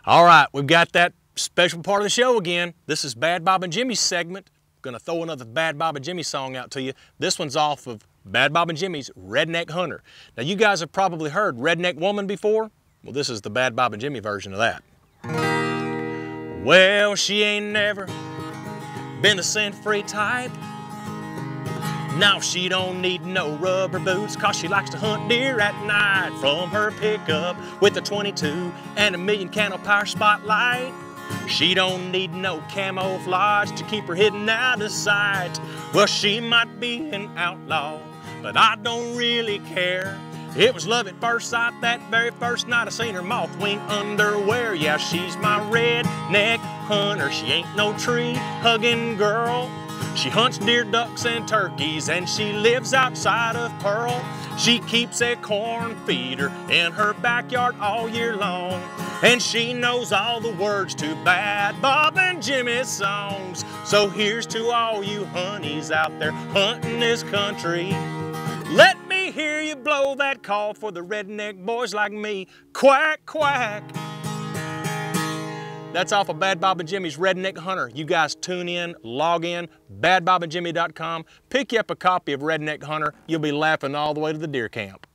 All right, we've got that special part of the show again. This is Bad Bob and Jimmy's segment. Gonna throw another Bad Bob and Jimmy song out to you. This one's off of Bad Bob and Jimmy's Redneck Hunter. Now you guys have probably heard Redneck Woman before. Well, this is the Bad Bob and Jimmy version of that. Well, she ain't never been the scent-free type. Now she don't need no rubber boots, cause she likes to hunt deer at night from her pickup with a 22 and a million candle power spotlight. She don't need no camouflage to keep her hidden out of sight. Well, she might be an outlaw, but I don't really care. It was love at first sight that very first night I seen her moth-wing underwear. Yeah, she's my redneck hunter. She ain't no tree-hugging girl. She hunts deer, ducks, and turkeys, and she lives outside of Pearl. She keeps a corn feeder in her backyard all year long, and she knows all the words to Bad Bob and Jimmy's songs. So here's to all you honeys out there hunting this country. Let me hear you blow that call for the redneck boys like me. Quack, quack. That's off of Bad Bob and Jimmy's Redneck Hunter. You guys tune in, log in, badbobandjimmy.com, pick you up a copy of Redneck Hunter. You'll be laughing all the way to the deer camp.